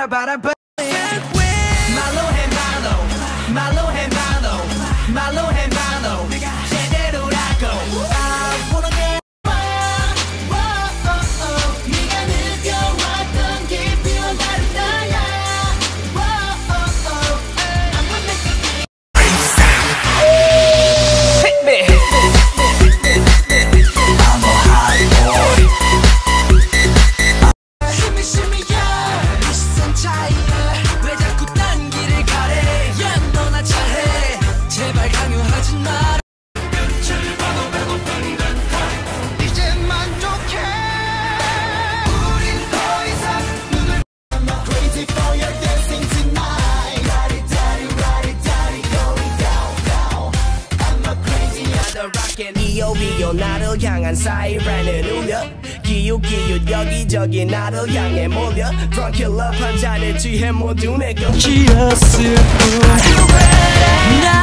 바라봐 말로 해 말로 해 말로 해 말로 제대로라고 I wanna get 네가 느껴왔던 깊이와 다른 나야 I'm gonna make it hit me I'm a high boy shimmy shimmy yeah 이 시선 차이에 왜 자꾸 딴 길을 가래 yeah 너나 잘해 제발 강요하지 마 끝을 봐도 배고픈 듯 이제 만족해 우린 더 이상 눈을 I'm not crazy for your dancing tonight Daddy going down I'm not crazy I'm rockin' 이오비오 나를 향한 사이렌을 울려 기웃기웃 여기저기 나를 향해 몰려 Drunk in love 한 잔에 취해 모두 내 것 기었을 뿐